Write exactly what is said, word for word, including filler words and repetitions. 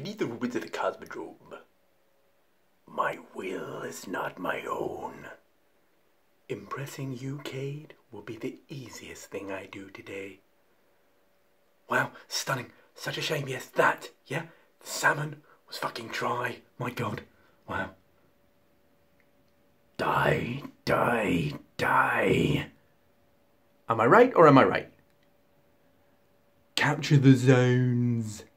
beneath the ruins of the Cosmodrome. My will is not my own. Impressing you, Cade, will be the easiest thing I do today. Wow, stunning. Such a shame, yes, that, yeah? The salmon was fucking dry. My god. Wow. Die, die, die. Am I right or am I right? Capture the zones.